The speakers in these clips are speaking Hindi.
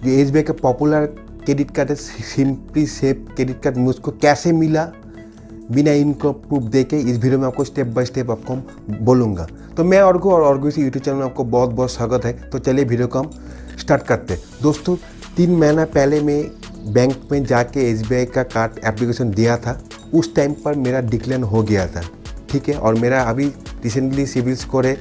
जो एसबीआई का पॉपुलर क्रेडिट कार्ड है सिंपली सेव क्रेडिट कार्ड मुझको कैसे मिला बिना इनकम प्रूफ दे के, इस वीडियो में आपको स्टेप बाय स्टेप आपको बोलूँगा। तो मैं ऑर्गो और ऑर्गो से यूट्यूब चैनल में आपको बहुत बहुत स्वागत है। तो चलिए वीडियो को हम स्टार्ट करते हैं। दोस्तों 3 महीना पहले मैं बैंक में जाके एसबीआई का कार्ड एप्लीकेशन दिया था। उस टाइम पर मेरा डिक्लाइन हो गया था, ठीक है। और मेरा अभी रिसेंटली सिविल स्कोर है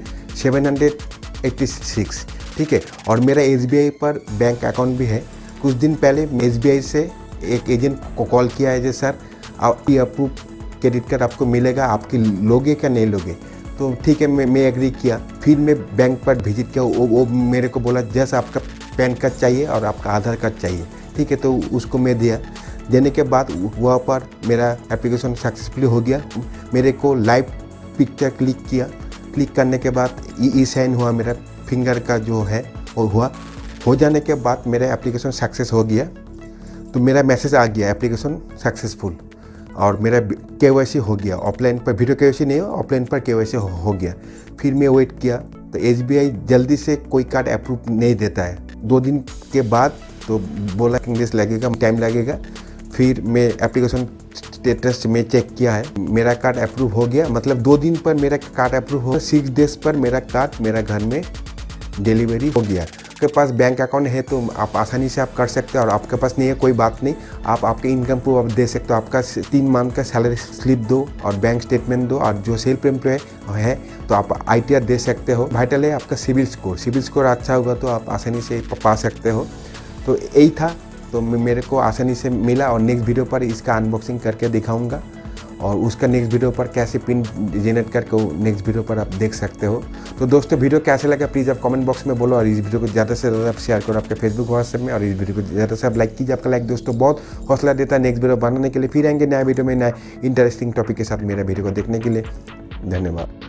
786, ठीक है। और मेरा एसबीआई पर बैंक अकाउंट भी है। कुछ दिन पहले एसबीआई से एक एजेंट को कॉल किया है, सर आप अप्रूव क्रेडिट कार्ड आपको मिलेगा, आपकी लोगे क्या नहीं लोगे। तो ठीक है, मैं एग्री किया। फिर मैं बैंक पर विजिट किया। वो मेरे को बोला जैसा आपका पैन कार्ड चाहिए और आपका आधार कार्ड चाहिए, ठीक है। तो उसको मैं दिया। देने के बाद वहाँ पर मेरा एप्लीकेशन सक्सेसफुली हो गया। मेरे को लाइव पिक्चर क्लिक किया। क्लिक करने के बाद ई साइन हुआ, मेरा फिंगर का जो है वो हुआ। हो जाने के बाद मेरा एप्लीकेशन सक्सेस हो गया। तो मेरा मैसेज आ गया एप्लीकेशन सक्सेसफुल, और मेरा केवाईसी हो गया। ऑफलाइन पर वीडियो केवाईसी नहीं हो, ऑफलाइन पर केवाईसी हो गया। फिर मैं वेट किया। तो एसबीआई जल्दी से कोई कार्ड अप्रूव नहीं देता है। 2 दिन के बाद तो बोला कि इंग्लिश लगेगा, टाइम लगेगा। फिर मैं एप्लीकेशन स्टेटस में चेक किया है, मेरा कार्ड अप्रूव हो गया। मतलब 2 दिन पर मेरा कार्ड अप्रूव हो, 6 डेज पर मेरा कार्ड मेरा घर में डिलीवरी हो गया। आपके पास बैंक अकाउंट है तो आप आसानी से आप कर सकते हो, और आपके पास नहीं है कोई बात नहीं, आप आपके इनकम प्रूफ आप दे सकते हो। आपका 3 मंथ का सैलरी स्लिप दो और बैंक स्टेटमेंट दो, और जो सेल्फ एम्प्लॉय है तो आप आईटीआर दे सकते हो। वाइटल है आपका सिविल स्कोर अच्छा होगा तो आप आसानी से पा सकते हो। तो यही था। तो मेरे को आसानी से मिला, और नेक्स्ट वीडियो पर इसका अनबॉक्सिंग करके दिखाऊंगा, और उसका नेक्स्ट वीडियो पर कैसे पिन जनरेट करके नेक्स्ट वीडियो पर आप देख सकते हो। तो दोस्तों वीडियो कैसे लगा प्लीज़ आप कमेंट बॉक्स में बोलो, और इस वीडियो को ज़्यादा से ज़्यादा आप शेयर करो आपके फेसबुक व्हाट्सएप में, और इस वीडियो को ज़्यादा से आप लाइक कीजिए। आपका लाइक दोस्तों बहुत हौसला देता है नेक्स्ट वीडियो बनाने के लिए। फिर आएंगे नया वीडियो में नए इंटरेस्टिंग टॉपिक के साथ। मेरा वीडियो को देखने के लिए धन्यवाद।